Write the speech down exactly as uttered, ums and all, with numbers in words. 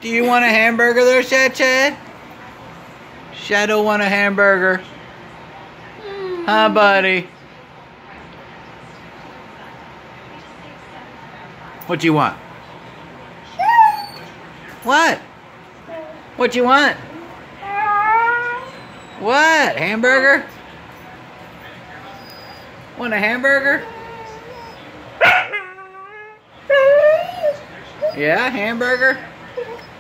Do you want a hamburger there, Chad Chad? Shadow want a hamburger. Huh, buddy? What do you want? What? What you want? What? Hamburger? Want a hamburger? Yeah, hamburger?